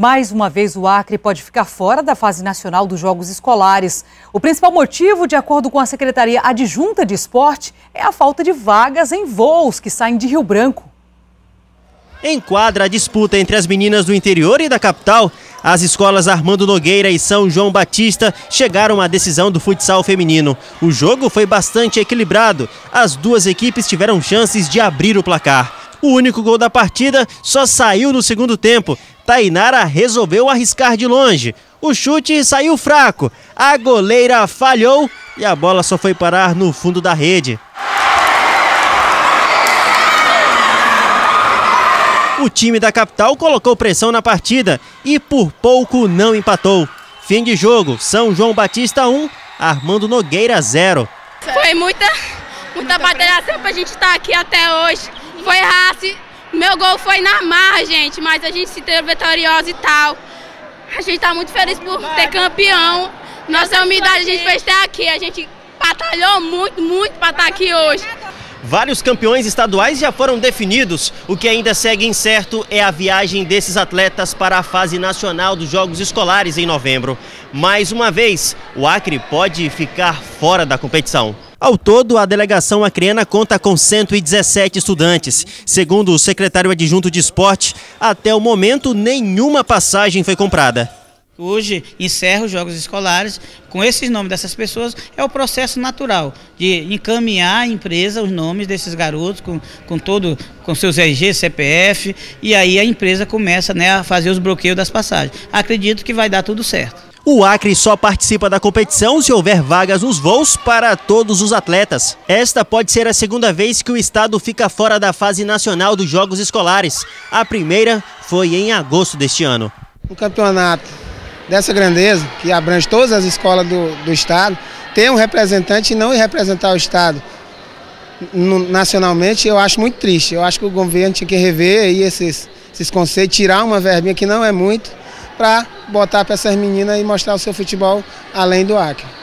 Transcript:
Mais uma vez, o Acre pode ficar fora da fase nacional dos Jogos Escolares. O principal motivo, de acordo com a Secretaria Adjunta de Esporte, é a falta de vagas em voos que saem de Rio Branco. Enquadra a disputa entre as meninas do interior e da capital. As escolas Armando Nogueira e São João Batista chegaram à decisão do futsal feminino. O jogo foi bastante equilibrado. As duas equipes tiveram chances de abrir o placar. O único gol da partida só saiu no segundo tempo. Tainara resolveu arriscar de longe. O chute saiu fraco. A goleira falhou e a bola só foi parar no fundo da rede. O time da capital colocou pressão na partida e por pouco não empatou. Fim de jogo, São João Batista 1, Armando Nogueira 0. Foi muita batalhação pra gente estar aqui até hoje. Foi raça, meu gol foi na marra, gente, mas a gente se teve vitoriosa e tal. A gente tá muito feliz por ter campeão. Nossa humildade a gente fez até aqui, a gente batalhou muito pra estar aqui hoje. Vários campeões estaduais já foram definidos. O que ainda segue incerto é a viagem desses atletas para a fase nacional dos Jogos Escolares em novembro. Mais uma vez, o Acre pode ficar fora da competição. Ao todo, a delegação acreana conta com 117 estudantes. Segundo o secretário adjunto de esporte, até o momento nenhuma passagem foi comprada. Hoje encerra os Jogos Escolares, com esses nomes dessas pessoas, é o processo natural de encaminhar à empresa os nomes desses garotos, com seus RG, CPF, e aí a empresa começa, a fazer os bloqueios das passagens. Acredito que vai dar tudo certo. O Acre só participa da competição se houver vagas nos voos para todos os atletas. Esta pode ser a segunda vez que o estado fica fora da fase nacional dos Jogos Escolares. A primeira foi em agosto deste ano. Um campeonato dessa grandeza, que abrange todas as escolas do estado, ter um representante e não ir representar o estado nacionalmente, eu acho muito triste. Eu acho que o governo tinha que rever aí esses conceitos, tirar uma verbinha que não é muito, para botar para essas meninas e mostrar o seu futebol além do Acre.